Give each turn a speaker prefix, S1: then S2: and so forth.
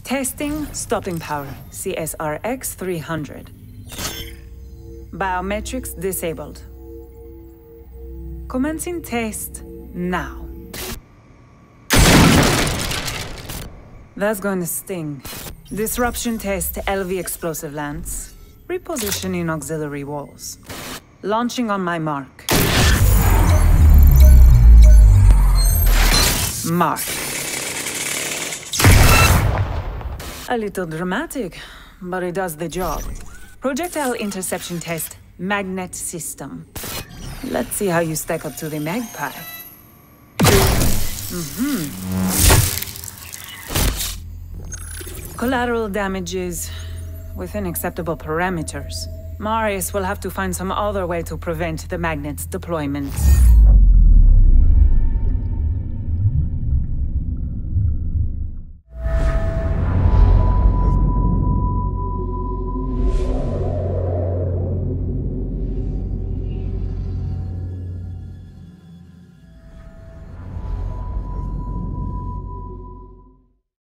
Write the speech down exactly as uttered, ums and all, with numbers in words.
S1: Testing stopping power, C S R X three hundred. Biometrics disabled. Commencing test now. That's going to sting. Disruption test L V explosive lance. Repositioning auxiliary walls. Launching on my mark. Mark. A little dramatic, but it does the job. Projectile interception test, magnet system. Let's see how you stack up to the magpie. Mm-hmm. Collateral damages within acceptable parameters. Marius will have to find some other way to prevent the magnet's deployment.